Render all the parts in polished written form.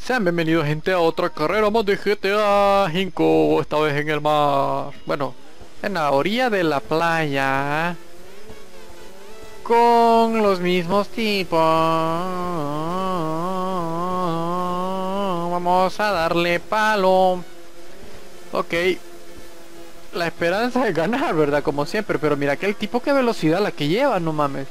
Sean bienvenidos gente a otra carrera más de GTA 5, esta vez en el mar. Bueno, en la orilla de la playa. Con los mismos tipos. Vamos a darle palo. Ok. La esperanza es ganar, ¿verdad? Como siempre. Pero mira aquel tipo, qué velocidad la que lleva, no mames.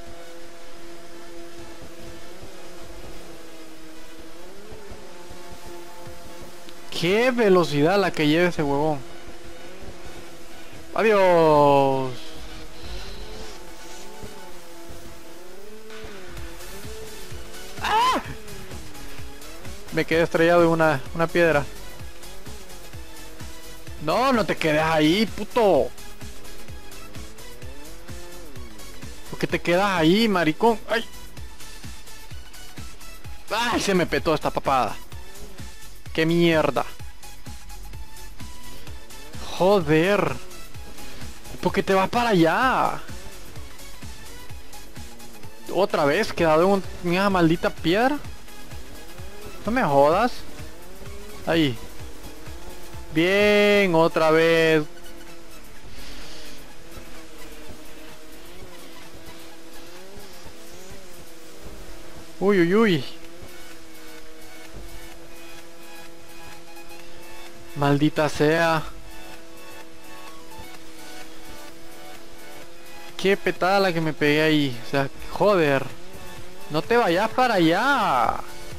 Qué velocidad la que lleva ese huevón. Adiós. Me quedé estrellado en una piedra. No, no te quedes ahí, puto. ¿Por qué te quedas ahí, maricón? ¡Ay! ¡Ay! Se me petó esta papada. ¡Qué mierda! Joder. ¿Por qué te vas para allá? ¿Otra vez? ¿Quedado en una maldita piedra? No me jodas. Ahí. Bien, otra vez. Uy, uy, uy. Maldita sea. Qué petada la que me pegué ahí. O sea, joder. No te vayas para allá.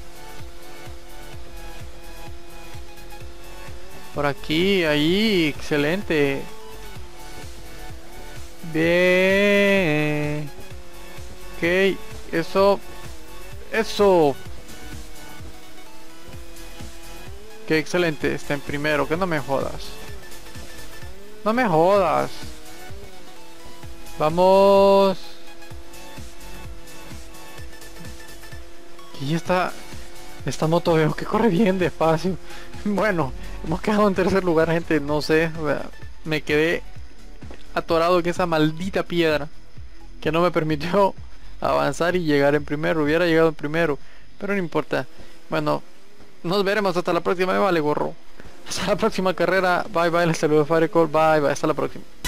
Por aquí, ahí. Excelente. Bien. Ok. Eso. Eso. Qué excelente. Está en primero. Que no me jodas. No me jodas. Vamos. Y esta moto veo que corre bien despacio. Bueno, hemos quedado en tercer lugar, gente. No sé, o sea, me quedé atorado en esa maldita piedra que no me permitió avanzar y llegar en primero. Hubiera llegado en primero, pero no importa. Bueno, nos veremos hasta la próxima. Me vale gorro. Hasta la próxima carrera. Bye bye. Les saludo Firecall. Bye bye. Hasta la próxima.